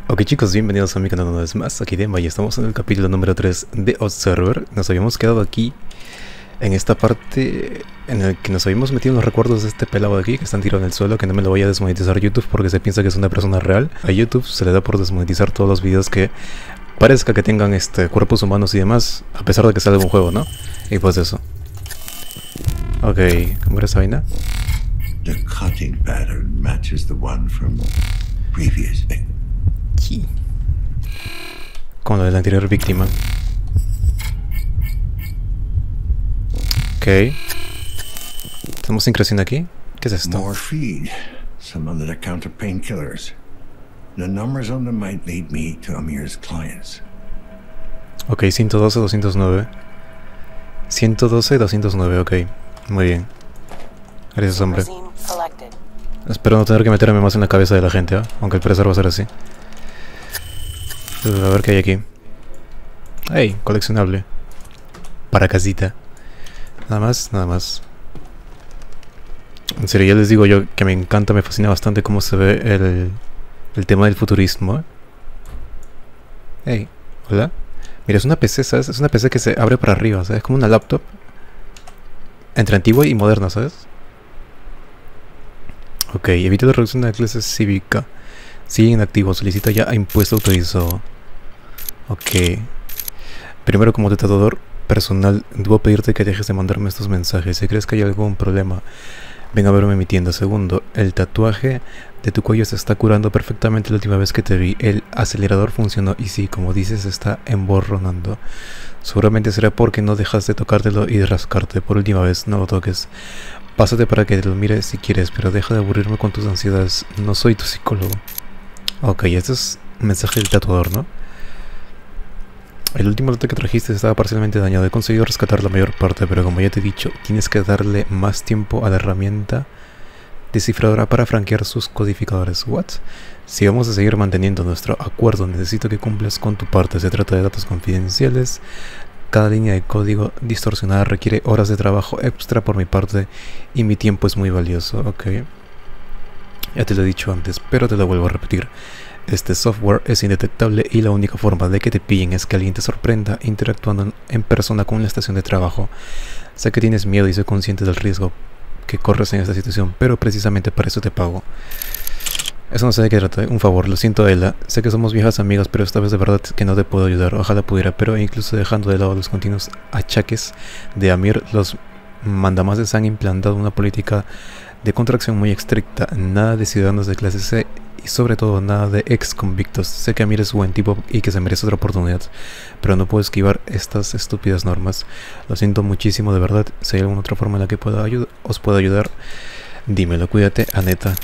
Ok chicos, bienvenidos a mi canal una vez más, aquí Demba y estamos en el capítulo número 3 de Observer. Nos habíamos quedado aquí en esta parte en la que nos habíamos metido en los recuerdos de este pelado de aquí que está tirado en el suelo, que no me lo vaya a desmonetizar YouTube porque se piensa que es una persona real. A YouTube se le da por desmonetizar todos los videos que parezca que tengan cuerpos humanos y demás, a pesar de que salga un juego, ¿no? Y pues eso. Ok, ¿cómo era esa vaina? The cutting pattern matches the one from previous victim. Sí. Como lo de la anterior víctima. Ok. Estamos sin creación aquí. ¿Qué es esto? More feed. Some over-the-counter painkillers. The numbers on them might lead me to Amir's clients. Ok, 112, 209. 112, 209, ok. Muy bien. Gracias, hombre. Espero no tener que meterme más en la cabeza de la gente, ¿eh? Aunque el parecer va a ser así. A ver qué hay aquí. Hey, coleccionable. Para casita. Nada más, nada más. En serio, ya les digo yo que me encanta, me fascina bastante cómo se ve el tema del futurismo. Hey, hola. Mira, es una PC, ¿sabes? Es una PC que se abre para arriba, ¿sabes? Es como una laptop. Entre antigua y moderna, ¿sabes? Ok, evita la reducción de la clase cívica. Sigue inactivo, solicita ya a impuesto autorizado. Ok. Primero, como tratador personal, debo pedirte que dejes de mandarme estos mensajes. Si crees que hay algún problema, ven a verme en mi tienda. Segundo, el tatuaje de tu cuello se está curando perfectamente la última vez que te vi. El acelerador funcionó y sí, como dices, está emborronando. Seguramente será porque no dejas de tocártelo y de rascarte. Por última vez, no lo toques. Pásate para que te lo mires si quieres, pero deja de aburrirme con tus ansiedades. No soy tu psicólogo. Ok, este es un mensaje del tatuador, ¿no? El último lote que trajiste estaba parcialmente dañado. He conseguido rescatar la mayor parte, pero como ya te he dicho, tienes que darle más tiempo a la herramienta descifradora para franquear sus codificadores. ¿What? Si vamos a seguir manteniendo nuestro acuerdo, necesito que cumplas con tu parte. Se trata de datos confidenciales. Cada línea de código distorsionada requiere horas de trabajo extra por mi parte y mi tiempo es muy valioso. Ok. Ya te lo he dicho antes, pero te lo vuelvo a repetir. Este software es indetectable y la única forma de que te pillen es que alguien te sorprenda interactuando en persona con la estación de trabajo. Sé que tienes miedo y soy consciente del riesgo que corres en esta situación, pero precisamente para eso te pago. Eso no sé de qué trata, un favor, lo siento Ella. Sé que somos viejas amigas, pero esta vez de verdad que no te puedo ayudar. Ojalá pudiera, pero incluso dejando de lado los continuos achaques de Amir, los mandamases han implantado una política de contracción muy estricta. Nada de ciudadanos de clase C y sobre todo nada de ex convictos. Sé que Amir es buen tipo y que se merece otra oportunidad, pero no puedo esquivar estas estúpidas normas. Lo siento muchísimo, de verdad. Si hay alguna otra forma en la que os pueda ayudar, dímelo. Cuídate, Aneta.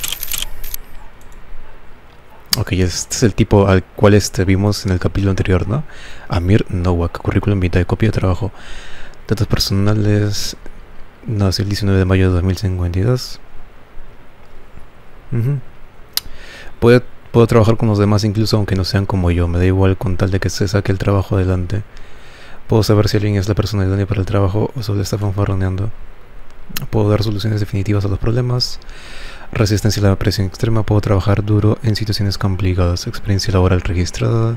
Ok, este es el tipo al cual vimos en el capítulo anterior, ¿no? Amir Nowak, currículum vitae, copia de trabajo, datos personales. Nació el 19 de mayo de 2052. Puedo trabajar con los demás incluso aunque no sean como yo. Me da igual con tal de que se saque el trabajo adelante. Puedo saber si alguien es la persona idónea para el trabajo o solo está fanfarroneando. Puedo dar soluciones definitivas a los problemas. Resistencia a la presión extrema. Puedo trabajar duro en situaciones complicadas. Experiencia laboral registrada.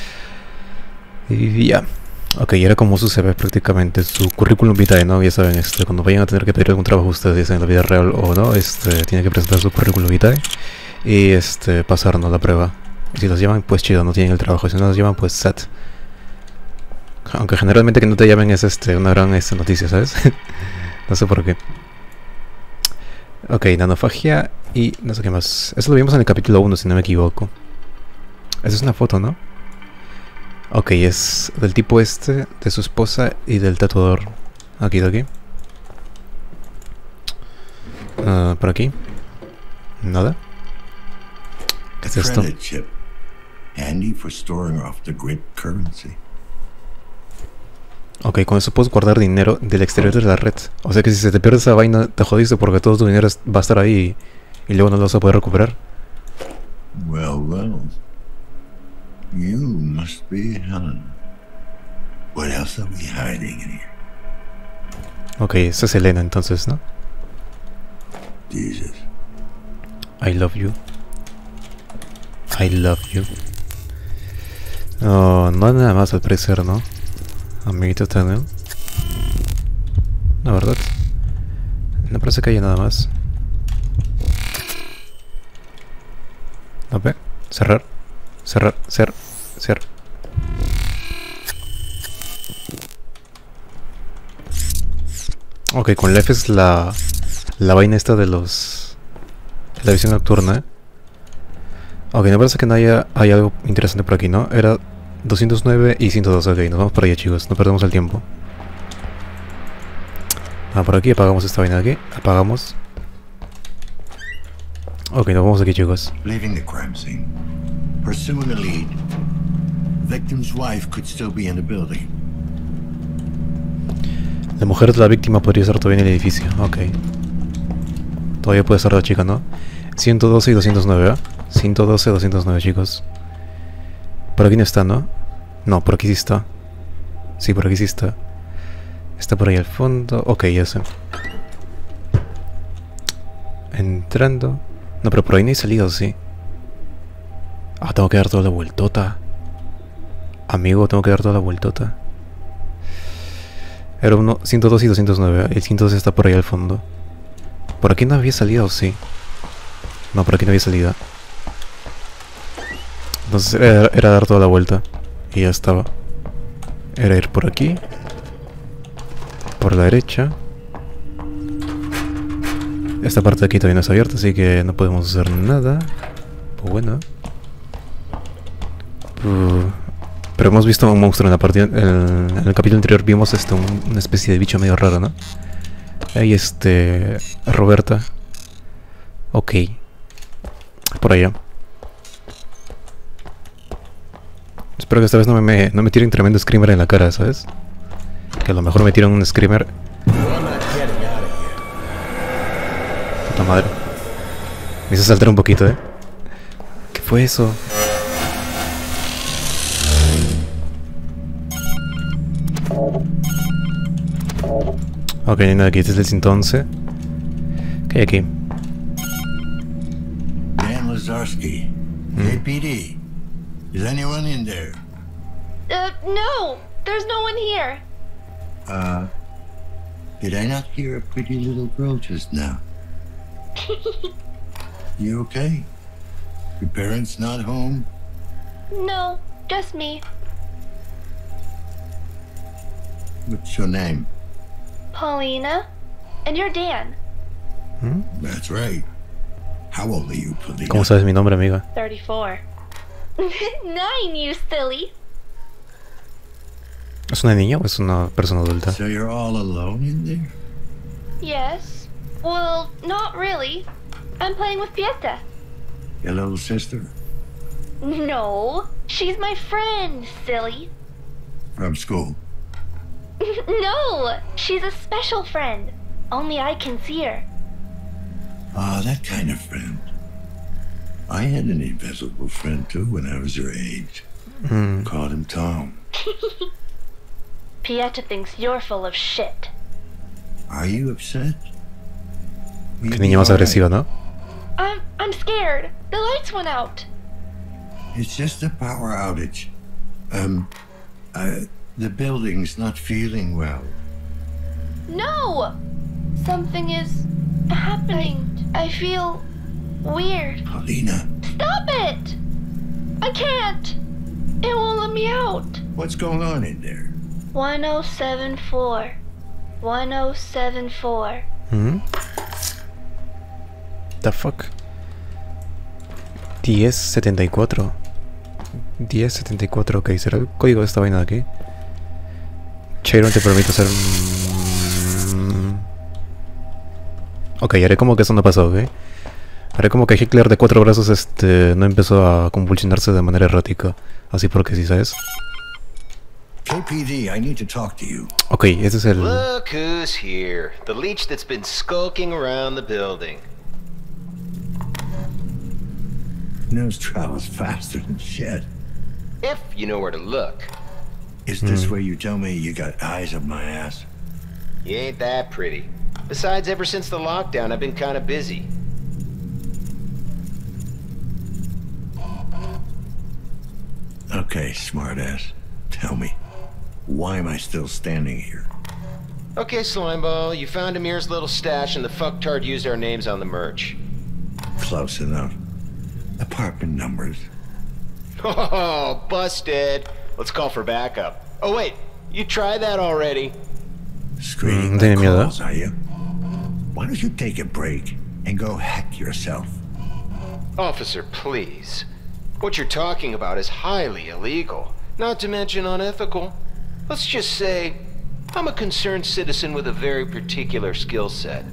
Y ya. Ok, era como su CV prácticamente, su currículum vitae, ¿no? Ya saben, cuando vayan a tener que pedir algún trabajo ustedes en la vida real o no, tienen que presentar su currículum vitae y pasarnos la prueba. Si los llaman, pues chido, no tienen el trabajo. Si no los llaman, pues sad. Aunque generalmente que no te llamen es una gran noticia, ¿sabes? No sé por qué. Ok, nanofagia y no sé qué más. Eso lo vimos en el capítulo 1, si no me equivoco. Esa es una foto, ¿no? Ok, es del tipo de su esposa y del tatuador. Aquí, de aquí. Por aquí. Nada. ¿Qué es esto? Chip, handy for storing off the grid currency. Ok, con eso puedes guardar dinero del exterior de la red. O sea que si se te pierde esa vaina, te jodiste porque todo tu dinero va a estar ahí y luego no lo vas a poder recuperar. Well. You must be Helen. What else are we hiding in here? Ok, esa es Elena entonces, ¿no? Jesus. I love you. I love you. No, no hay nada más al parecer, ¿no? Amiguito Tanel. La verdad. No parece que haya nada más. A ver. Cerrar. Cerrar. Cerrar. Cerrar. Ok, con la F es la vaina esta de los... la visión nocturna. Ok, me parece que no hay algo interesante por aquí, ¿no? Era 209 y 112, ok, nos vamos para allá, chicos, no perdemos el tiempo. Por aquí apagamos esta vaina de aquí, apagamos. Ok, nos vamos aquí, chicos. Leaving the crime scene. Pursuing a lead. Victim's wife could still be in the building. La mujer de la víctima podría estar todavía en el edificio, ok. Todavía puede estar la chica, ¿no? 112 y 209, ¿eh? 112 y 209, chicos. Por aquí no está, ¿no? No, por aquí sí está. Sí, por aquí sí está. Está por ahí al fondo. Ok, ya sé. Entrando. No, pero por ahí no hay salida, ¿sí? Tengo que dar toda la vueltota. Amigo, tengo que dar toda la vueltota. Era uno, 102 y 209. El 102 está por ahí al fondo. ¿Por aquí no había salida o sí? No, por aquí no había salida. Entonces era dar toda la vuelta. Y ya estaba. Era ir por aquí. Por la derecha. Esta parte de aquí todavía no está abierta, así que no podemos hacer nada. Pues bueno. Pero hemos visto un monstruo en la partida. En el capítulo anterior vimos una especie de bicho medio raro, ¿no? Ahí Roberta. Ok. Por allá. Espero que esta vez no me tiren tremendo screamer en la cara, ¿sabes? Que a lo mejor me tiran un screamer. Puta madre. Me hizo saltar un poquito, ¿eh? ¿Qué fue eso? Ok, no hay nada aquí. Este es el 111. ¿Qué hay aquí? Dan Lazarski. APD. Is anyone in there? No! There's no one here. Did I not hear a pretty little girl just now? You okay? Your parents not home? No, just me. What's your name? Paulina. And you're Dan. That's right. How old are you, Paulina? ¿Cómo sabes mi nombre, amiga? 34. 9, you silly. ¿Es una niña o es una persona adulta? So you're all alone in there? Yes. Well, not really. I'm playing with Pieta. Your little sister? No, she's my friend, silly. From school? No, she's a special friend. Only I can see her. That kind of friend. I had an invisible friend too when I was your age. Called him Tom. Pieta thinks you're full of shit. Are you upset? Qué niña más agresiva, ¿no? I'm scared. The lights went out. It's just a power outage. The building's not feeling well. No! Something is happening. I feel weird. Paulina. Stop it! I can't. It won't let me out. What's going on in there? 1074. 1074. The fuck? 1074. 1074, ok, ¿será el código de esta vaina de aquí? Chiron te permite hacer... Ok, haré como que eso no pasó, ok. Haré como que Hitler de 4 brazos no empezó a convulsionarse de manera errática. Así porque sí, ¿sabes? KPD, I need to talk to you. Ok, ese es el... Look who's here. The leech that's been skulking around the building. News travels faster than shit. If you know where to look. Is this where you tell me you got eyes up my ass? You ain't that pretty. Besides, ever since the lockdown, I've been kind of busy. Okay, smartass. Tell me, why am I still standing here? Okay, Slimeball, you found Amir's little stash and the fucktard used our names on the merch. Close enough. Apartment numbers. Oh, busted. Let's call for backup. Oh wait, you tried that already. Screening tiene my miedo. calls, are you? Why don't you take a break and go hack yourself? Officer, please. What you're talking about is highly illegal, not to mention unethical. Let's just say, I'm a concerned citizen with a very particular skill set.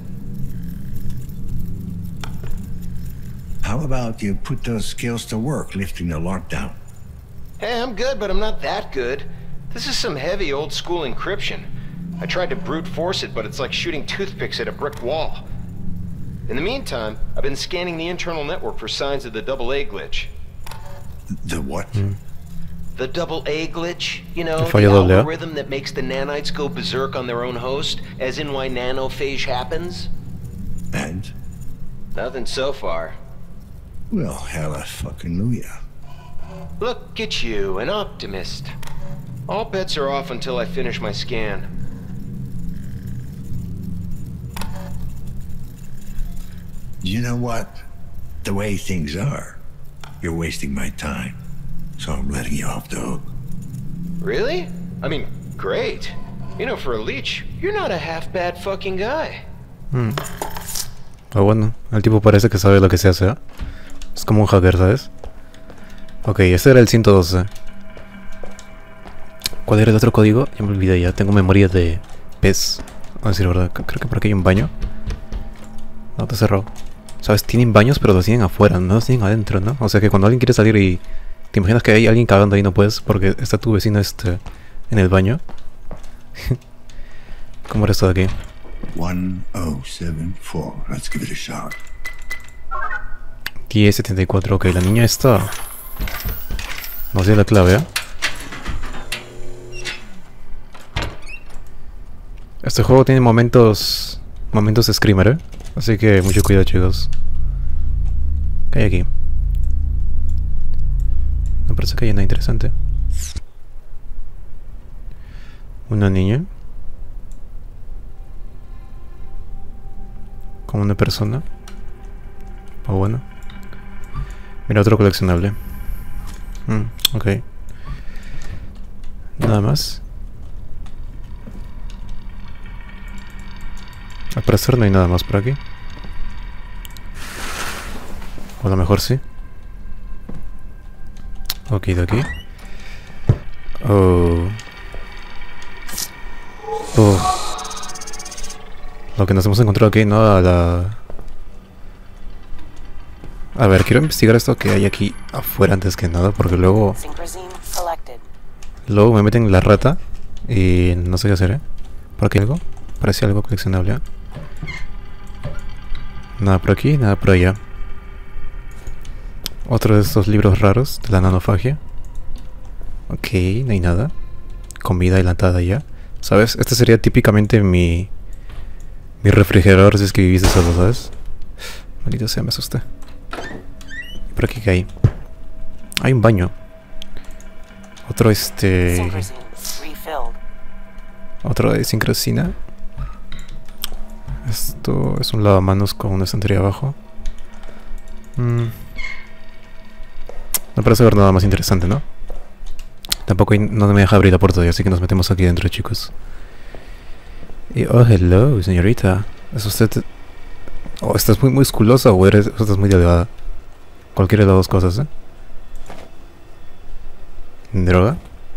How about you put those skills to work lifting the lockdown? Hey, I'm good, but I'm not that good. This is some heavy old school encryption. I tried to brute force it, but it's like shooting toothpicks at a brick wall. In the meantime, I've been scanning the internal network for signs of the AA glitch. The what? The AA glitch? You know, El the fallo doble A. algorithm that makes the nanites go berserk on their own host, as in why nanophage happens? And? Nothing so far. Well, hallelujah. Look at you, an optimist. All bets are off until I finish my scan. You know what? The way things are, you're wasting my time. So I'm letting you off the hook. Really? I mean, great. You know, for a leech, you're not a half-bad fucking guy. Ah, bueno, el tipo parece que sabe lo que se hace, ¿eh? Es como un hacker, ¿sabes? Ok, ese era el 112. ¿Cuál era el otro código? Ya me olvidé ya, tengo memoria de pez. A decir verdad, creo que por aquí hay un baño. No, está cerrado. ¿Sabes? Tienen baños, pero los tienen afuera, no los tienen adentro, ¿no? O sea que cuando alguien quiere salir y... ¿Te imaginas que hay alguien cagando ahí? No puedes porque está tu vecino en el baño. ¿Cómo era esto de aquí? 1074. Let's give it a shot. 1074, ok, la niña está... No sé la clave, ¿eh? Este juego tiene momentos screamer, ¿eh? Así que mucho cuidado, chicos. ¿Qué hay aquí? Me parece que hay nada interesante. Una niña. Como una persona. Oh, bueno. Mira, otro coleccionable. Ok. Nada más. Al parecer no hay nada más por aquí. O a lo mejor sí. Ok, de aquí. Oh. Lo que nos hemos encontrado aquí, ¿no? A ver, quiero investigar esto que hay aquí afuera antes que nada, porque luego me meten la rata y no sé qué hacer, ¿eh? ¿Por aquí algo? Parece algo coleccionable, ¿eh? Nada por aquí, nada por allá. Otro de estos libros raros de la nanofagia. Ok, no hay nada. Comida enlatada ya. ¿Sabes? Este sería típicamente mi refrigerador si es que viviste solo, ¿sabes? Maldito sea, me asusté. ¿Por aquí qué hay? Hay un baño. Otro Otro de sincrosina. Esto es un lavamanos con una estantería abajo. No parece haber nada más interesante, ¿no? Tampoco no me deja abrir la puerta, así que nos metemos aquí dentro, chicos. Y, oh, hello, señorita. ¿Es usted...? Oh, ¿estás muy musculosa o estás muy delgada? Cualquiera de las dos cosas, ¿eh? ¿Droga?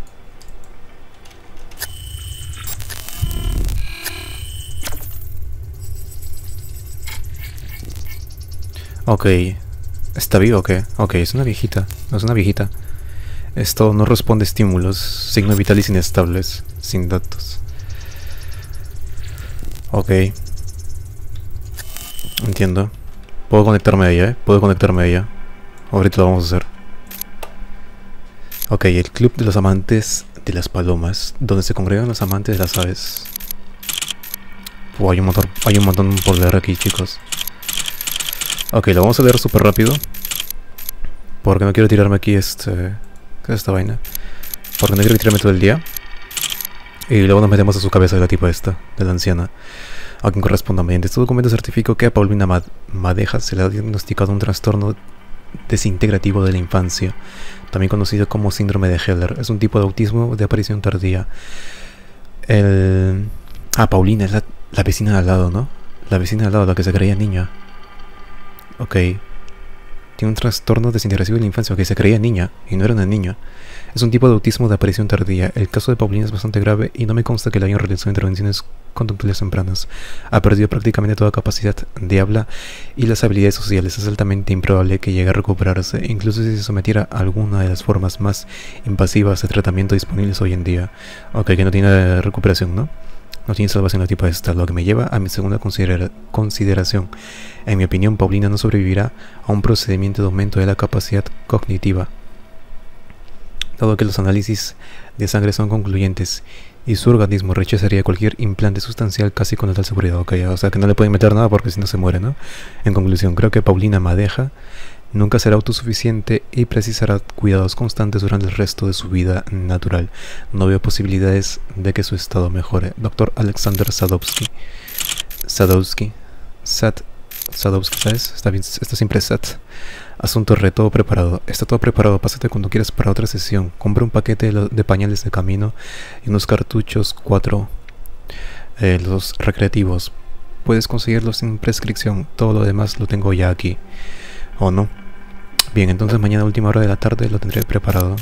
Ok. ¿Está vivo o qué? Ok, es una viejita. No es una viejita. Esto no responde a estímulos. Signos vitales inestables. Sin datos. Ok. Entiendo. Puedo conectarme a ella, ¿eh? Puedo conectarme a ella. Ahorita lo vamos a hacer. Ok, el club de los amantes de las palomas. Donde se congregan los amantes de las aves. Hay un montón por leer aquí, chicos. Ok, lo vamos a leer súper rápido. Porque no quiero tirarme aquí ¿Qué es esta vaina? Porque no quiero tirarme todo el día. Y luego nos metemos a su cabeza de la tipa esta, de la anciana. A quien corresponda. Mediante este documento certifico que a Paulina Madeja se le ha diagnosticado un trastorno desintegrativo de la infancia, también conocido como síndrome de Heller. Es un tipo de autismo de aparición tardía. Paulina es la vecina de al lado, ¿no? La vecina de al lado, la que se creía niña. Ok. Tiene un trastorno desintegrativo de la infancia, que se creía niña y no era una niña. Es un tipo de autismo de aparición tardía. El caso de Paulina es bastante grave y no me consta que le hayan realizado intervenciones conductuales tempranas. Ha perdido prácticamente toda capacidad de habla y las habilidades sociales. Es altamente improbable que llegue a recuperarse, incluso si se sometiera a alguna de las formas más invasivas de tratamiento disponibles hoy en día. Ok, que no tiene recuperación, ¿no? No tiene salvación la tipa esta, lo que me lleva a mi segunda consideración. En mi opinión, Paulina no sobrevivirá a un procedimiento de aumento de la capacidad cognitiva, dado que los análisis de sangre son concluyentes y su organismo rechazaría cualquier implante sustancial casi con total seguridad. Ok, o sea que no le pueden meter nada porque si no se muere, ¿no? En conclusión, creo que Paulina Madeja nunca será autosuficiente y precisará cuidados constantes durante el resto de su vida natural. No veo posibilidades de que su estado mejore. Dr. Alexander Sadowski, ¿sabes? Está bien, está siempre Sat. Asunto re, todo preparado. Está todo preparado, pásate cuando quieras para otra sesión. Compra un paquete de pañales de camino y unos cartuchos 4, los recreativos. Puedes conseguirlos sin prescripción. Todo lo demás lo tengo ya aquí. ¿O no? Bien, entonces mañana a última hora de la tarde lo tendré preparado.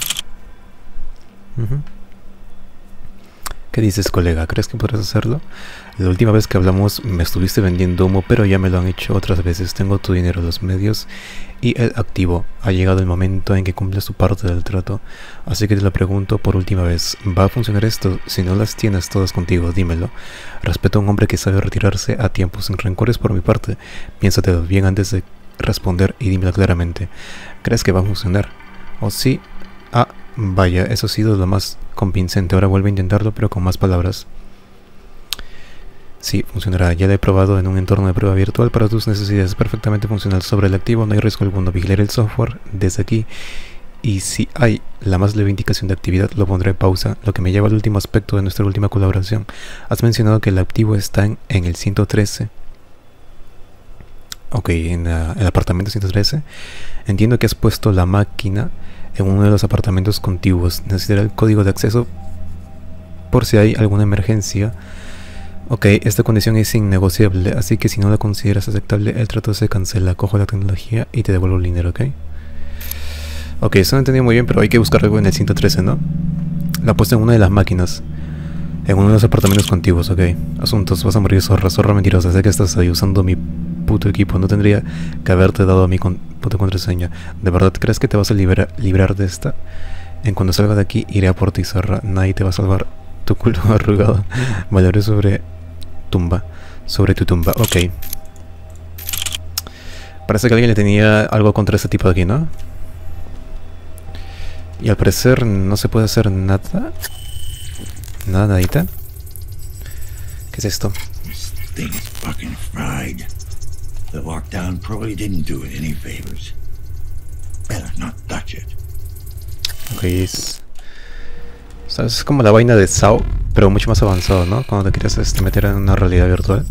¿Qué dices, colega? ¿Crees que podrás hacerlo? La última vez que hablamos me estuviste vendiendo humo, pero ya me lo han hecho otras veces. Tengo tu dinero, los medios y el activo. Ha llegado el momento en que cumples tu parte del trato. Así que te lo pregunto por última vez. ¿Va a funcionar esto? Si no las tienes todas contigo, dímelo. Respeto a un hombre que sabe retirarse a tiempo, sin rencores por mi parte. Piénsatelo bien antes de responder y dímelo claramente. ¿Crees que va a funcionar? ¿O sí? Vaya, eso ha sido lo más convincente. Ahora vuelve a intentarlo, pero con más palabras. Sí, funcionará. Ya lo he probado en un entorno de prueba virtual para tus necesidades. Perfectamente funcional. Sobre el activo no hay riesgo alguno. Vigilaré el software desde aquí. Y si hay la más leve indicación de actividad, lo pondré en pausa. Lo que me lleva al último aspecto de nuestra última colaboración. Has mencionado que el activo está en el 113. Ok, en el apartamento 113. Entiendo que has puesto la máquina en uno de los apartamentos contiguos. Necesitaré el código de acceso por si hay alguna emergencia. Ok, esta condición es innegociable, así que si no la consideras aceptable, el trato se cancela. Cojo la tecnología y te devuelvo el dinero, ¿ok? Ok, eso no entendí muy bien, pero hay que buscar algo en el 113, ¿no? La he puesto en una de las máquinas, en uno de los apartamentos contiguos, ok. Asuntos, vas a morir, zorra mentirosa. Sé que estás ahí usando mi puto equipo. No tendría que haberte dado mi puta contraseña. ¿De verdad crees que te vas a librar de esta? En cuando salga de aquí, iré a por ti, zorra. Nadie te va a salvar. Tu culo arrugado. Valoré sobre tu tumba. Ok. Parece que alguien le tenía algo contra este tipo de aquí, ¿no? Y al parecer no se puede hacer nada. Nadita. ¿Qué es esto? This thing is fucking fried. The lockdown probably didn't do it any favors. Better not touch it. Ok, ¿sabes? Es como la vaina de Sao, pero mucho más avanzado, ¿no? Cuando te quieres meter en una realidad virtual.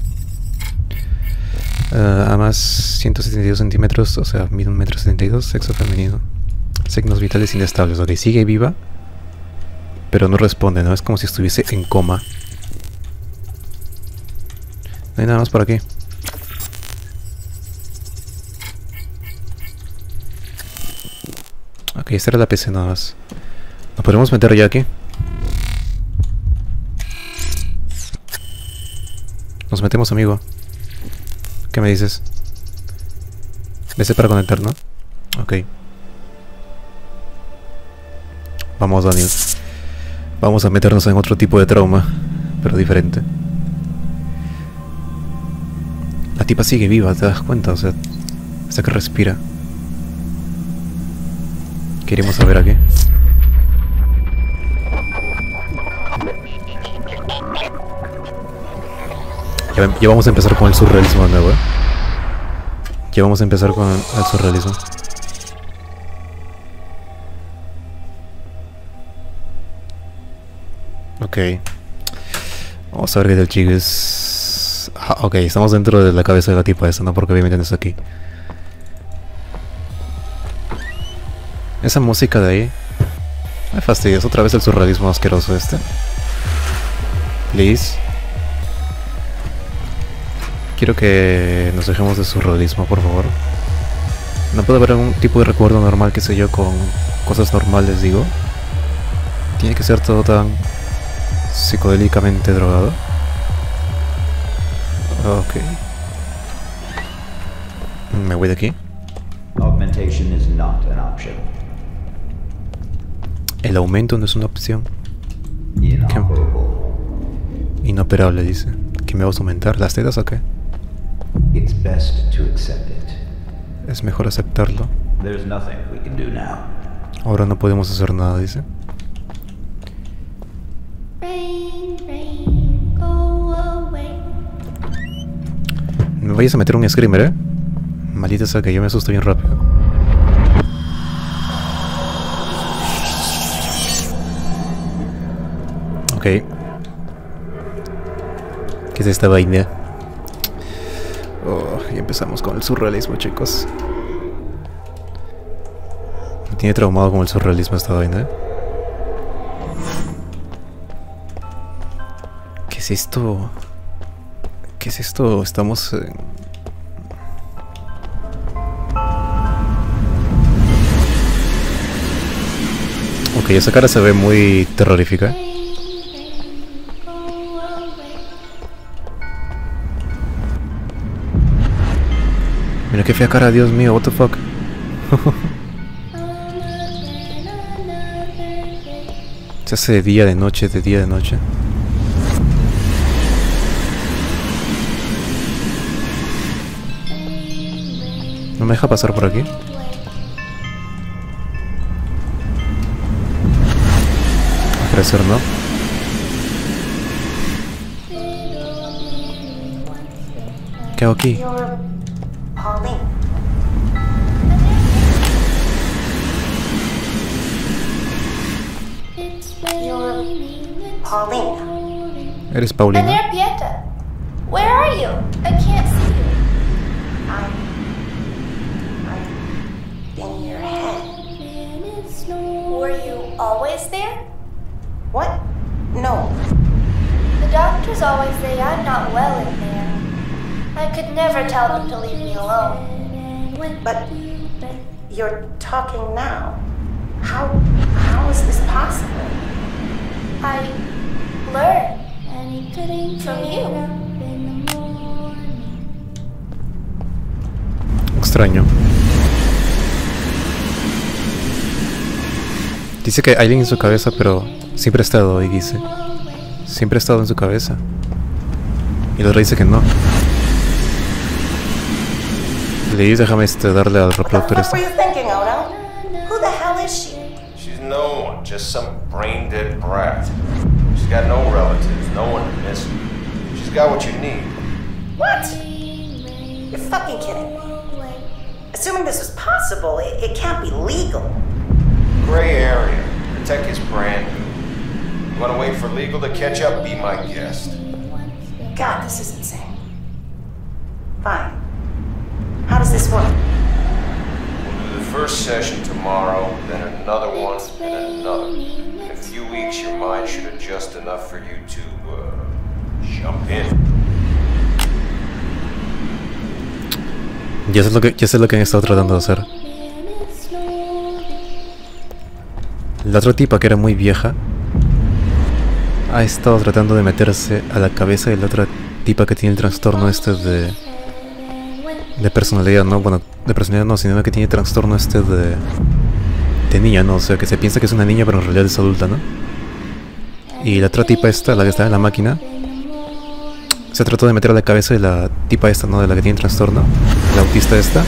Además, 172 centímetros, o sea, mide 1,72 m, sexo femenino. Signos vitales inestables. Ok, sigue viva, pero no responde, ¿no? Es como si estuviese en coma. No hay nada más por aquí. Ok, esta era la PC nada más. ¿Nos podemos meter ya aquí? Nos metemos, amigo. ¿Qué me dices? BC para conectar, ¿no? Ok. Vamos, Daniel. Vamos a meternos en otro tipo de trauma, pero diferente. La tipa sigue viva, ¿te das cuenta? O sea, hasta que respira. ¿Qué iremos a ver aquí? Ya vamos a empezar con el surrealismo de nuevo, ¿eh? Ya vamos a empezar con el surrealismo. Ok. Vamos a ver qué tal, chicos. Ah, ok, estamos dentro de la cabeza de la tipa esa, ¿no? Porque obviamente no está aquí. Esa música de ahí. Me fastidias, otra vez el surrealismo asqueroso este. Please. Quiero que nos dejemos de surrealismo, por favor. No puede haber algún tipo de recuerdo normal, qué sé yo, con cosas normales, digo. Tiene que ser todo tan psicodélicamente drogado. Ok. Me voy de aquí. Augmentation is not an option. El aumento no es una opción. Inoperable. Inoperable, dice. ¿Que me vas a aumentar las tetas o qué? It's best to accept it. Es mejor aceptarlo. There's nothing we can do now. Ahora no podemos hacer nada, dice. Rain, rain, go away. No me vayas a meter un screamer, ¿eh? Maldita sea que yo me asusto bien rápido. Ok. ¿Qué es esta vaina? Oh, y empezamos con el surrealismo, chicos. Me tiene traumado con el surrealismo esta vaina, ¿eh? ¿Qué es esto? ¿Qué es esto? Estamos en... Ok, esa cara se ve muy terrorífica. Mira qué fea cara, Dios mío, what the fuck. Se hace de día, de noche, de día, de noche. ¿No me deja pasar por aquí? Al parecer no. ¿Qué hago aquí? You're Pauline. You're Pauline. Eres Paulina. Pieta, where are you? I can't see you. I'm in your head. Were you always there? What? No. The doctors always say I'm not well in there. I could never tell them to leave me alone. But you're talking now. How is this possible? I learned from you. Extraño. Dice que hay alguien en su cabeza, pero siempre ha estado ahí, dice. Siempre ha estado en su cabeza. Y el otro dice que no. Le dice, déjame darle al reproductor What were este. you thinking, Odo? Who the hell is she? She's no one, just some brain-dead brat. She's got no relatives, no one to miss her. She's got what you need. What? You're fucking kidding me. Assuming this is possible, it can't be legal. Gray area. The tech is brand new. You want to wait for legal to catch up? Be my guest. God, this is insane. Fine. How does this work? We'll do the first session tomorrow, then another one, and another. In a few weeks, your mind should adjust enough for you to, jump in. Ya sé lo que han estado tratando de hacer. La otra tipa, que era muy vieja, ha estado tratando de meterse a la cabeza de la otra tipa que tiene el trastorno este de personalidad, ¿no? Bueno, de personalidad no, sino que tiene trastorno este de niña, ¿no? O sea, que se piensa que es una niña, pero en realidad es adulta, ¿no? Y la otra tipa esta, la que está en la máquina, se trató de meter a la cabeza de la tipa esta, ¿no? De la que tiene trastorno, la autista esta,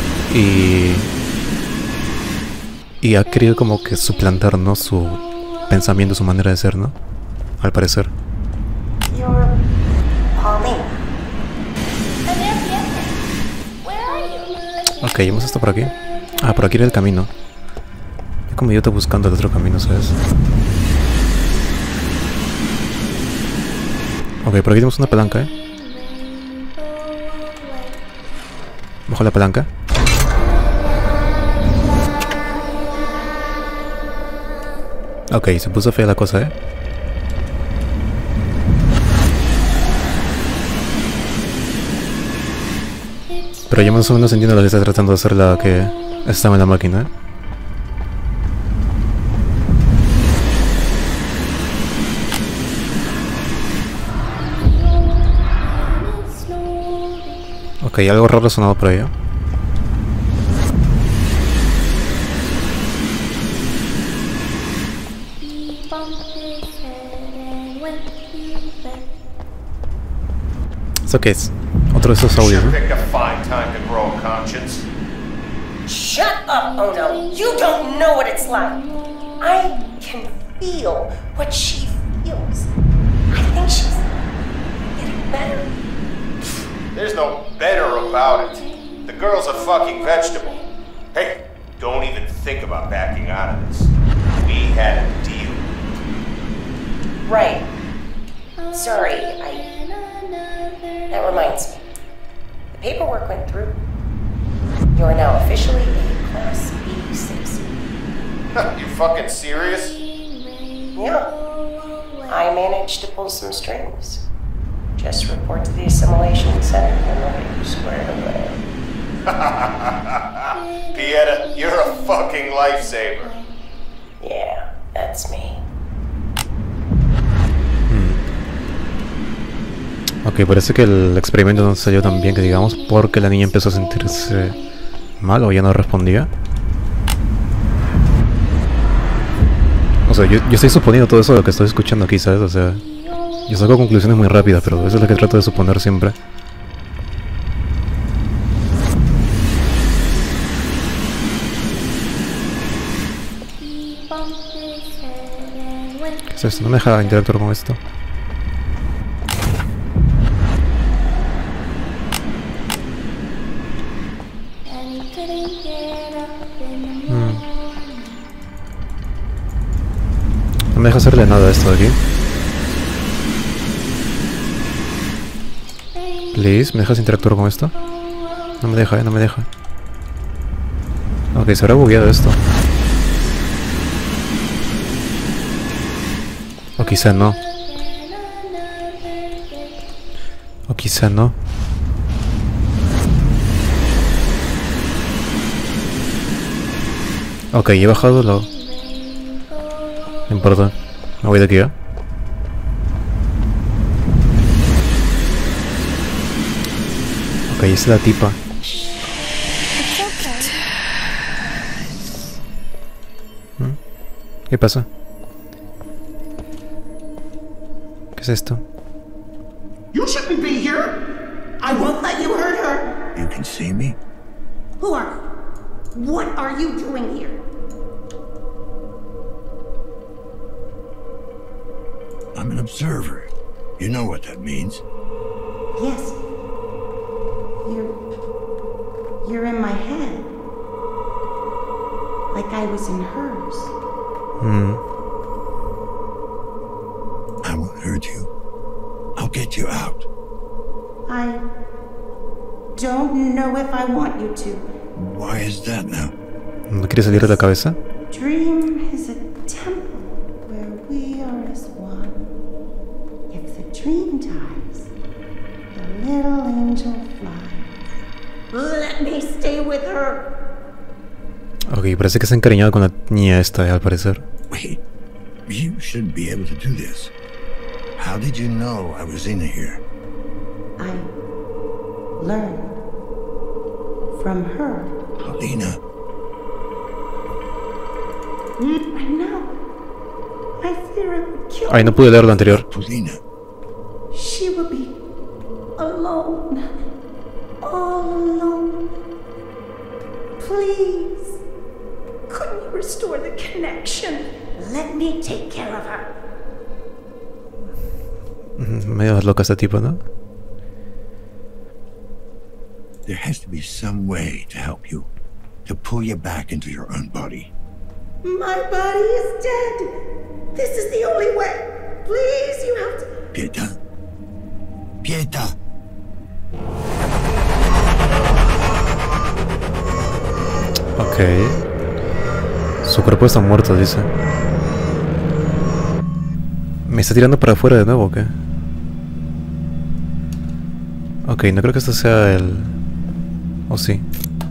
y ha querido como que suplantar, ¿no? Su pensamiento, su manera de ser, ¿no? Al parecer. You're Pauline. Where are you? Ok, hemos estado por aquí. Ah, por aquí era el camino. Yo como idiota buscando el otro camino, ¿sabes? Ok, por aquí tenemos una palanca, Bajo la palanca. Ok, se puso fea la cosa, Pero yo más o menos entiendo lo que está tratando de hacer la que estaba en la máquina, Ok, algo raro sonado por ahí, ¿Eso qué es? Otro de esos audios, ¿no? Shut up, Ono. You don't know what it's like. I can feel what she feels. I think she's getting better. There's no better about it. The girl's a fucking vegetable. Hey, don't even think about backing out of this. We had a deal. Right. Sorry, That reminds me. The paperwork went through. You're now officially a Class B citizen. You fucking serious? Yeah. I managed to pull some strings. Just report to the assimilation center and we'll get you squared away. Pieta, you're a fucking lifesaver. Yeah, that's me. Ok, parece que el experimento no salió tan bien que digamos, porque la niña empezó a sentirse mal o ya no respondía. O sea, yo estoy suponiendo todo eso de lo que estoy escuchando aquí, ¿sabes? O sea, yo saco conclusiones muy rápidas, pero eso es lo que trato de suponer siempre. ¿Qué es esto? No me deja interactuar con esto. No me deja hacerle nada a esto de aquí. Please, ¿me dejas interactuar con esto? No me deja, no me deja. Ok, se habrá bugueado esto. O quizá no. O quizá no. Ok, he bajado lo... No importa. Me voy de aquí, Ok, esa es la tipa. ¿Qué pasa? ¿Qué es esto? You shouldn't be here. I won't let you hurt her. You can see me? Who are you? What are you doing here? I'm an observer. You know what that means. Yes. You're in my head. Like I was in hers. I won't hurt you. I'll get you out. I don't know if I want you to. Why is that now? ¿No quiere salir de la cabeza? Dream is a temple where we are as one. If the dream dies, the little angel flies. Let me stay with her. Ok, parece que se ha encariñado con la niña esta, al parecer. Wait, you should be able to do this. How did you know I was in here? I learned from her. Paulina. I know. I fear it would kill Ay, no pude leer lo anterior. Paulina. She would be alone. All alone. Please. Couldn't you restore the connection? Let me take care of her. Medio loca esta tipa, ¿no? There has to be some way to help you. To pull you back into your own body. My body is dead. This is the only way. Please, you have to... Pieta, Pieta. Ok. Su cuerpo está muerto, dice. ¿Me está tirando para afuera de nuevo o qué? Ok, no creo que esto sea el... ¿O sí?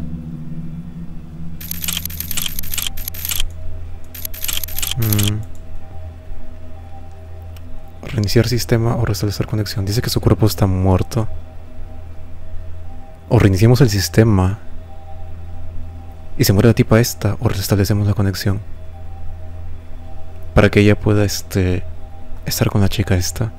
Reiniciar sistema o restablecer conexión. Dice que su cuerpo está muerto. O reiniciamos el sistema y se muere la tipa esta, o restablecemos la conexión para que ella pueda estar con la chica esta.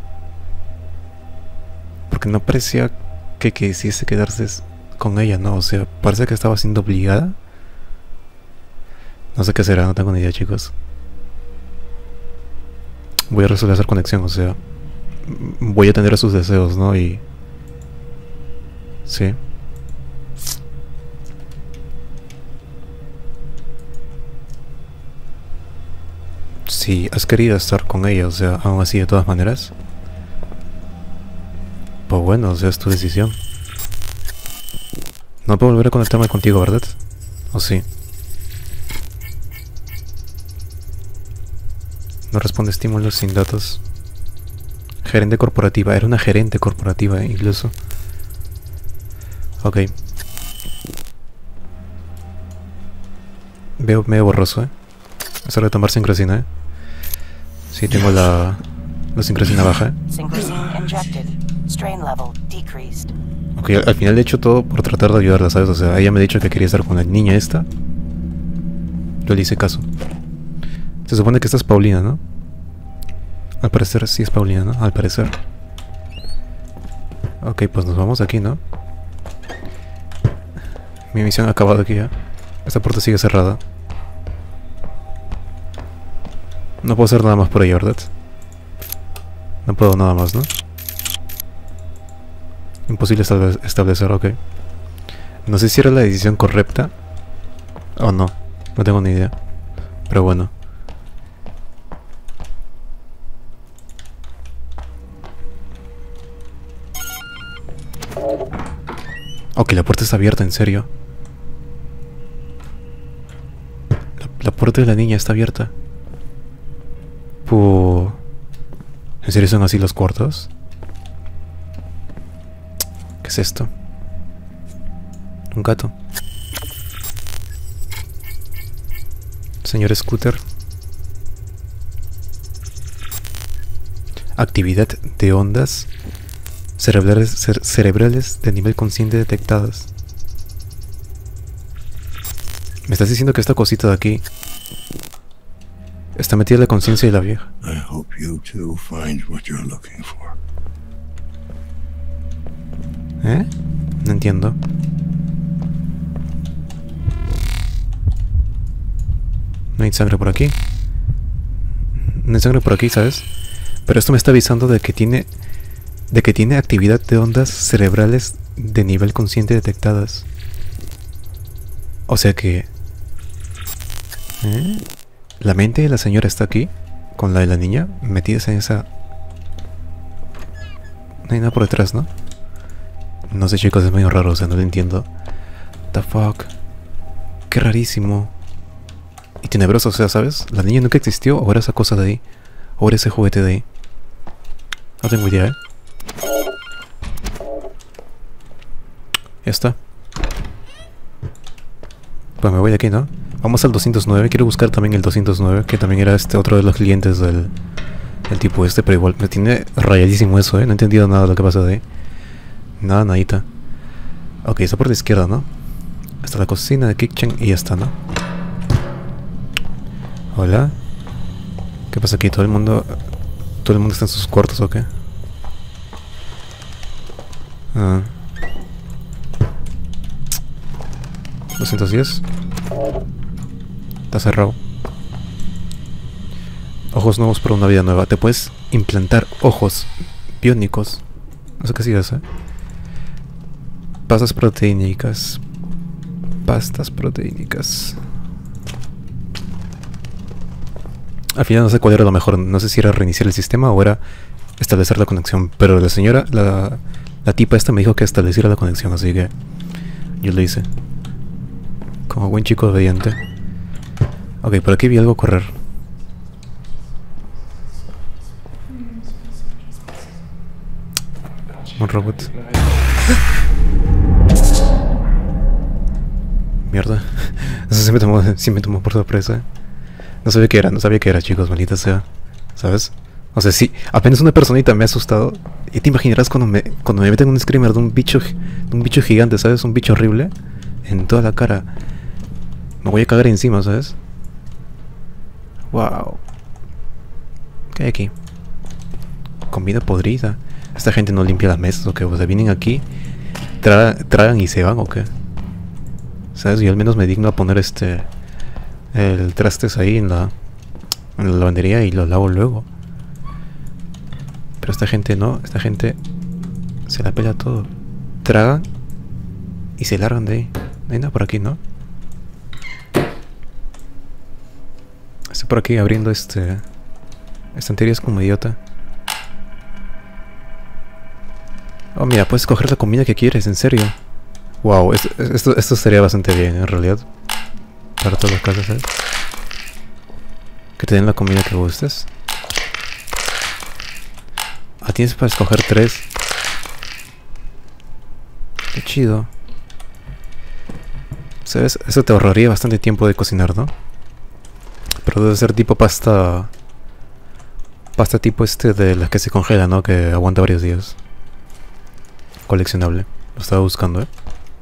Porque no parecía que quisiese quedarse con ella, ¿no? O sea, parece que estaba siendo obligada. No sé qué será, no tengo ni idea, chicos. Voy a restablecer conexión, o sea, voy a atender a sus deseos, ¿no? Y... sí. Si has querido estar con ella, o sea, aún así de todas maneras, pues bueno, o sea, es tu decisión. No puedo volver a conectarme contigo, ¿verdad? ¿O sí? No responde estímulos sin datos. Gerente corporativa, era una gerente corporativa incluso. Ok. Veo medio borroso, Es hora de tomar sincrosina, Sí, tengo la sincrosina baja, Ok, al final he hecho todo por tratar de ayudarla, ¿sabes? O sea, ella me ha dicho que quería estar con la niña esta. Yo le hice caso. Se supone que esta es Paulina, ¿no? Al parecer sí es Paulina, ¿no? Al parecer. Ok, pues nos vamos aquí, ¿no? Mi misión ha acabado aquí ya. Esta puerta sigue cerrada. No puedo hacer nada más por ella, ¿verdad? No puedo nada más, ¿no? Imposible establecer, ok. No sé si era la decisión correcta o no. No tengo ni idea. Pero bueno. Ok, la puerta está abierta, en serio. La puerta de la niña está abierta. ¿En serio son así los cuartos? ¿Qué es esto? Un gato. Señor Scooter. Actividad de ondas cerebrales de nivel consciente detectadas. Me estás diciendo que esta cosita de aquí está metida en la conciencia de la vieja. I hope you too find what you're looking for. No entiendo. No hay sangre por aquí. No hay sangre por aquí, ¿sabes? Pero esto me está avisando de que tiene actividad de ondas cerebrales de nivel consciente detectadas. O sea que... La mente de la señora está aquí, con la de la niña, metidas en esa... No hay nada por detrás, ¿no? No sé, chicos, es medio raro, o sea, no lo entiendo. The fuck. Qué rarísimo. Y tenebroso, o sea, ¿sabes? La niña nunca existió, o era esa cosa de ahí, o era ese juguete de ahí. No tengo idea, Ya está. Pues me voy de aquí, ¿no? Vamos al 209, quiero buscar también el 209, que también era otro de los clientes del tipo pero igual me tiene rayadísimo eso, No he entendido nada de lo que pasa de ahí. Nada, nadita. Ok, está por la izquierda, ¿no? Está la cocina de kitchen y ya está, ¿no? Hola. ¿Qué pasa aquí? ¿Todo el mundo está en sus cuartos o qué? Ah. 210. Está cerrado. Ojos nuevos para una vida nueva. Te puedes implantar ojos biónicos. No sé qué sigas, Pastas proteínicas. Pastas proteínicas. Al final no sé cuál era lo mejor. No sé si era reiniciar el sistema o era establecer la conexión. Pero la señora, la tipa esta me dijo que estableciera la conexión, así que yo lo hice. Como buen chico obediente. Ok, por aquí vi algo correr. Un robot. Mierda. Eso sí me tomó por sorpresa. No sabía qué era, chicos, maldita sea. ¿Sabes? O sea, sí, apenas una personita me ha asustado. Y te imaginarás cuando me meten un screamer de un bicho gigante, ¿sabes? Un bicho horrible en toda la cara. Me voy a cagar encima, ¿sabes? Wow. ¿Qué hay aquí? Comida podrida. Esta gente no limpia las mesas o qué. O sea, vienen aquí, tragan y se van o qué. ¿Sabes? Yo al menos me digno a poner el trastes ahí en la lavandería y lo lavo luego. Pero esta gente no, esta gente se la pela todo. Tragan y se largan de ahí. No hay nada por aquí, ¿no? Estoy por aquí abriendo estanterías como idiota. Oh, mira, puedes coger la comida que quieres, en serio. Wow, esto estaría bastante bien, en realidad. Para todos los casos, ¿sabes? Que te den la comida que gustes. Ah, tienes para escoger 3. Qué chido. ¿Sabes? Eso te ahorraría bastante tiempo de cocinar, ¿no? Pero debe ser tipo pasta. Pasta tipo de las que se congela, ¿no? Que aguanta varios días. Coleccionable. Lo estaba buscando, ¿eh?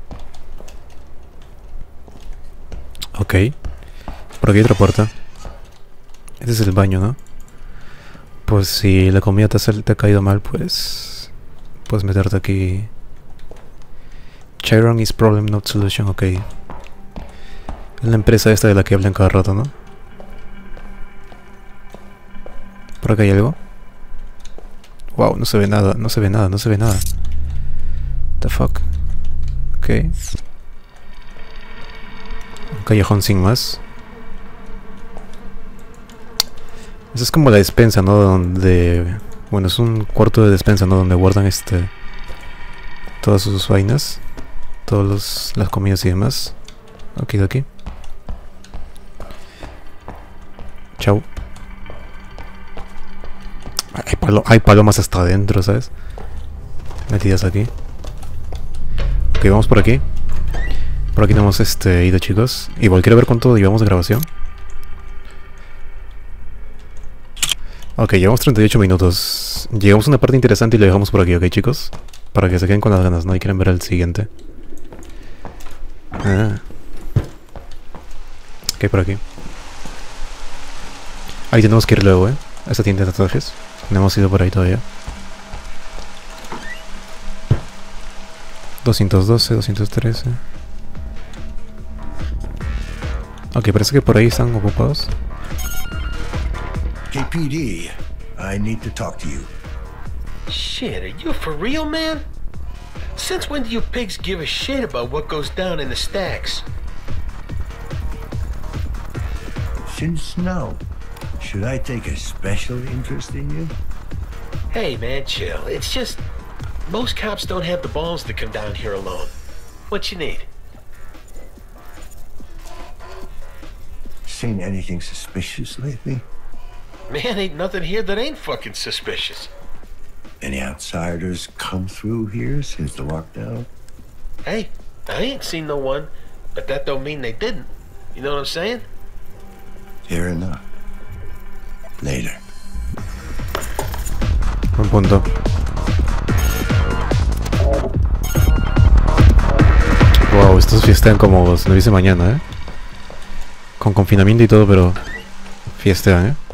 Ok. Por aquí hay otra puerta. Este es el baño, ¿no? Pues si la comida te ha caído mal, pues puedes meterte aquí. Chiron is problem, not solution. Ok. Es la empresa esta de la que hablan cada rato, ¿no? ¿Por acá hay algo? Wow, no se ve nada, no se ve nada, no se ve nada. The fuck. Ok. Un callejón sin más. Eso es como la despensa, ¿no? Donde... Bueno, es un cuarto de despensa, ¿no? Donde guardan todas sus vainas. Todas las comidas y demás. Aquí, de aquí. Chau. Hay palomas hasta adentro, ¿sabes? Metidas aquí. Ok, vamos por aquí. Por aquí tenemos ido, chicos. Igual quiero ver cuánto llevamos de grabación. Ok, llevamos 38 minutos. Llegamos a una parte interesante y lo dejamos por aquí, ¿ok, chicos? Para que se queden con las ganas, ¿no? Y quieren ver el siguiente. Ah. Ok, por aquí. Ahí tenemos que ir luego, ¿eh? A esta tienda de tatuajes. No hemos ido por ahí todavía. 212, 213. Ok, parece que por ahí están ocupados. KPD, I need to talk to you. Shit, are you for real, man? Since when do you pigs give a shit about what goes down in the stacks? Since now, should I take a special interest in you? Hey, man, chill. It's just... most cops don't have the balls to come down here alone. What you need? Seen anything suspicious lately? Man, ain't nothing here that ain't fucking suspicious. Any outsiders come through here since the lockdown? Hey, I ain't seen no one, but that don't mean they didn't. You know what I'm saying? Fair enough. Later. Buen punto. Wow, estos fiestean como si no hubiese mañana, ¿eh? Con confinamiento y todo, pero fiestean, ¿eh?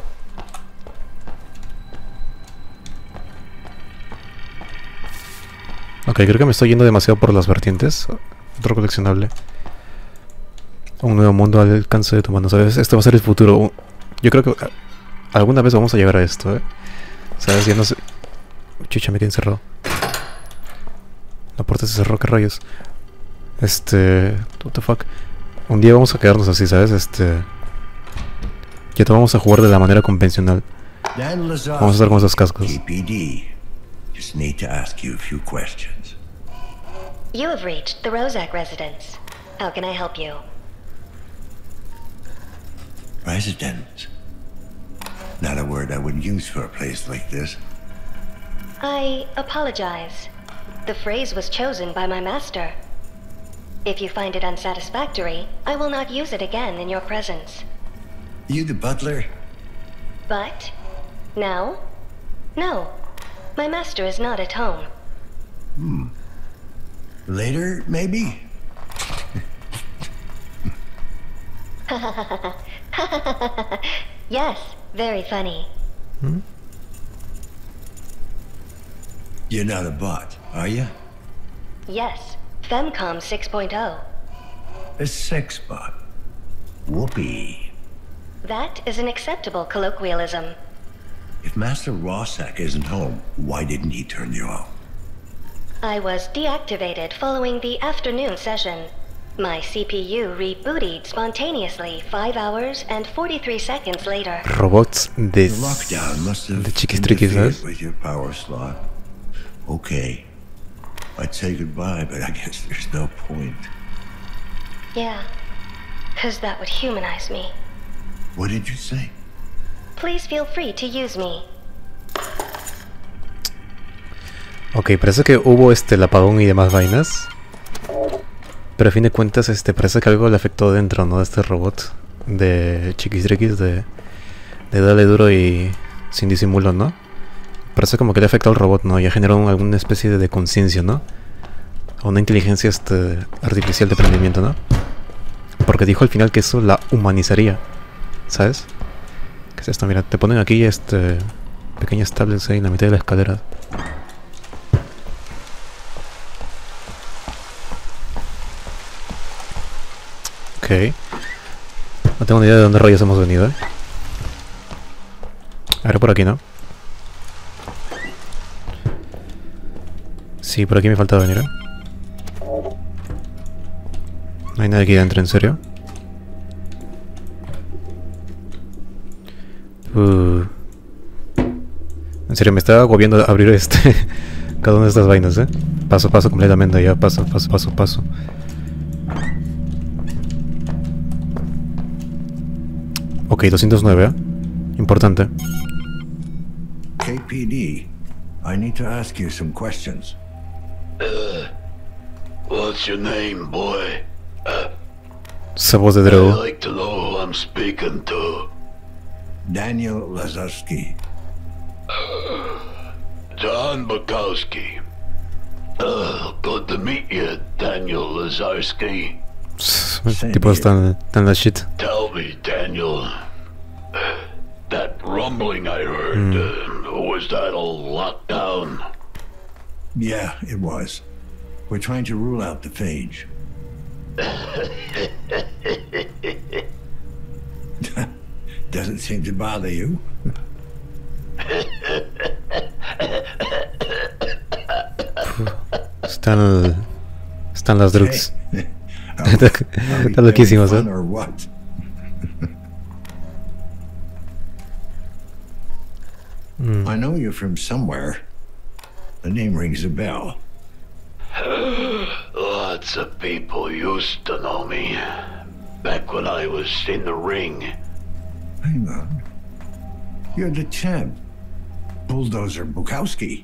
Ok, creo que me estoy yendo demasiado por las vertientes. Otro coleccionable. Un nuevo mundo al alcance de tu mano, ¿sabes? Esto va a ser el futuro. Yo creo que alguna vez vamos a llegar a esto, ¿eh? ¿Sabes? Ya no sé... Chucha, me quedé encerrado. La puerta se cerró, ¿qué rayos? What the fuck. Un día vamos a quedarnos así, ¿sabes? Ya te vamos a jugar de la manera convencional. Dan Lazarski, Vamos a estar con esos cascos. KPD. Just need to ask you a few questions. You have reached the Rozak residence. How can I help you? Residence. Not a word I would use for a place like this. I apologize. The phrase was chosen by my master. If you find it unsatisfactory, I will not use it again in your presence. You the butler? But? Now? No. My master is not at home. Later, maybe? Yes, very funny. You're not a bot, are you? Yes, Femcom 6.0. A sex bot. Whoopee. That is an acceptable colloquialism. If Master Rozak isn't home, why didn't he turn you off? I was deactivated following the afternoon session. My CPU rebooted spontaneously 5 hours and 43 seconds later. Robots de... The lockdown must have de chiquistriquis, interfered ¿sabes? with your power slot. Okay. I'd say goodbye, but I guess there's no point. Yeah, 'cause that would humanize me. What did you say? Please feel free to use me. Ok, parece que hubo el apagón y demás vainas. Pero a fin de cuentas, parece que algo le afectó dentro, ¿no? De este robot de chiquistriquis, de darle duro y sin disimulo, ¿no? Parece como que le afectó al robot, ¿no? Ya generó alguna especie de conciencia, ¿no? O una inteligencia artificial de aprendimiento, ¿no? Porque dijo al final que eso la humanizaría, ¿sabes? ¿Qué es esto? Mira, te ponen aquí pequeñas tablets ahí en la mitad de la escalera. Ok. No tengo ni idea de dónde rayos hemos venido, ¿eh? A ver, por aquí, ¿no? Sí, por aquí me falta venir, ¿eh? No hay nadie aquí dentro, ¿en serio? En serio, me está agobiando abrir cada una de estas vainas, ¿eh? Paso a paso completamente, ya, paso. Ok, 209, ¿eh? Importante. KPD, I need to ask you some questions. What's your name, boy? Esa voz de I'd Drogo. like to know who I'm speaking to. Daniel Lazarski. John Bukowski. Good to meet you, Daniel Lazarski. Tipo tan la shit. Tell me, Daniel, that rumbling I heard, was that a lockdown? Yeah, it was. We're trying to rule out the phage. Doesn't seem to bother you. Están las drugs. Está loquísimos, ¿eh? Or what? I know you're from somewhere. The name rings a bell. Lots of people used to know me. Back when I was in the ring. Hang on. You're the champ. Bulldozer Bukowski.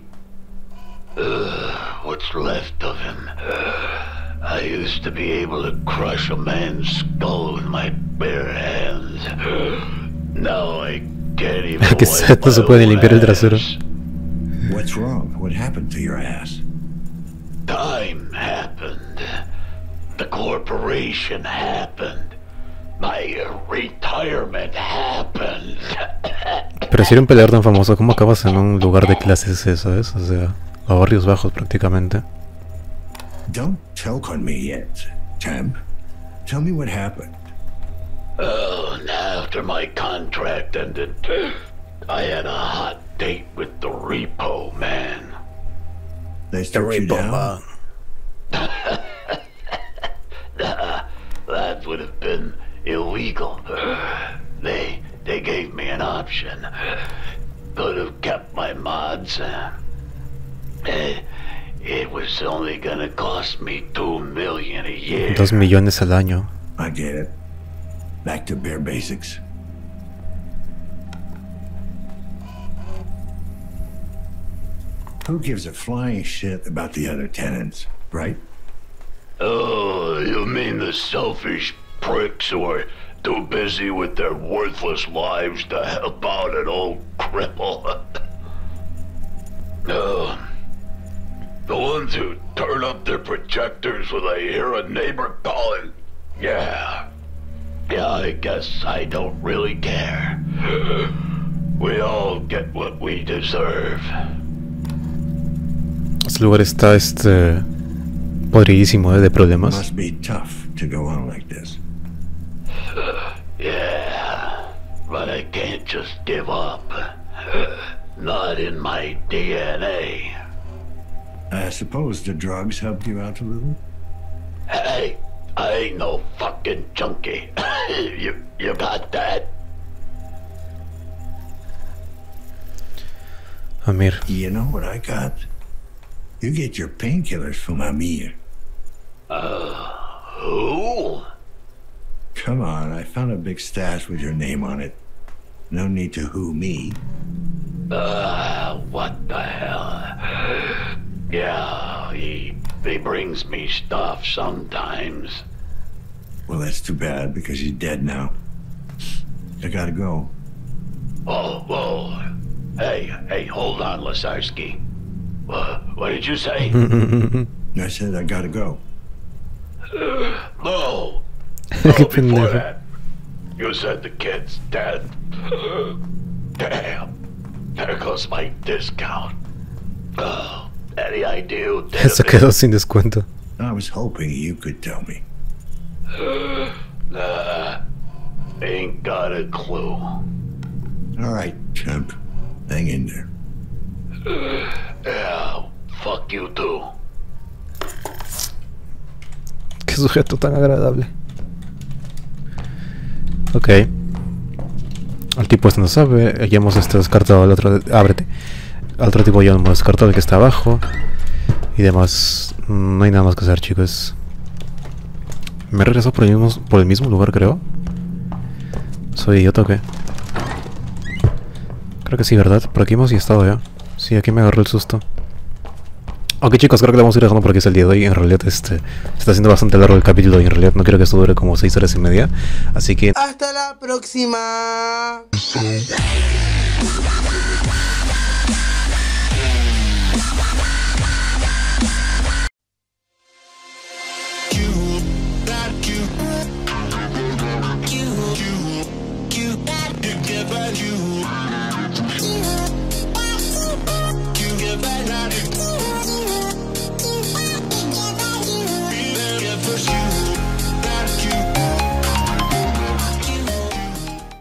What's left of him. I used to be able to crush a man's skull with my bare hands. Now I can't even Que no se puede limpiar el trasero. What's wrong? What happened to your ass? Time happened. The corporation happened. My retirement happened. Pero si era un peleador tan famoso, ¿cómo acabas en un lugar de clases eso, es? O sea, a barrios bajos prácticamente. Don't choke on me yet, champ. Tell me what happened. Oh, and after my contract ended, I had a hot date with the repo man. They struck you down? That would have been illegal. They gave me an option. could have kept my mods. It was only gonna cost me $2 million a year. 2 millones al año. I get it. Back to bare basics. Who gives a flying shit about the other tenants, right? Oh, you mean the selfish pricks who are too busy with their worthless lives to help out an old cripple? No. The ones who turn up their projectors when they hear a neighbor calling. Yeah, I guess I don't really care. We all get what we deserve. Este lugar está podridísimo de problemas. Must be tough to go on like this. Yeah, but I can't just give up. Not in my DNA. I suppose the drugs helped you out a little? Hey, I ain't no fucking junkie. You got that? Amir. You know what I got? You get your painkillers from Amir. Who? Come on, I found a big stash with your name on it. No need to who me. What the hell? Yeah, he brings me stuff sometimes. Well, that's too bad, because he's dead now. I gotta go. Whoa. Hey, hold on, Lasarski. What did you say? I said I gotta go. No. Before that, you said the kid's dead. Damn. There goes my discount. Any idea who did it? Se quedó sin descuento. I was hoping you could tell me. Nah, ain't got a clue. All right, chump. Hang in there. Yeah, fuck you too. Qué sujeto tan agradable. Ok. El tipo este no sabe. Ya hemos descartado al otro. Ábrete. Al otro tipo ya hemos descartado el que está abajo. Y demás. No hay nada más que hacer, chicos. Me he regresado por el mismo lugar, creo. ¿Soy idiota o qué? Creo que sí, ¿verdad? Por aquí hemos estado ya. Sí, aquí me agarró el susto. Ok, chicos, creo que le vamos a ir dejando por aquí el día de hoy. En realidad se está haciendo bastante largo el capítulo y en realidad no quiero que esto dure como 6 horas y media. Así que hasta la próxima. You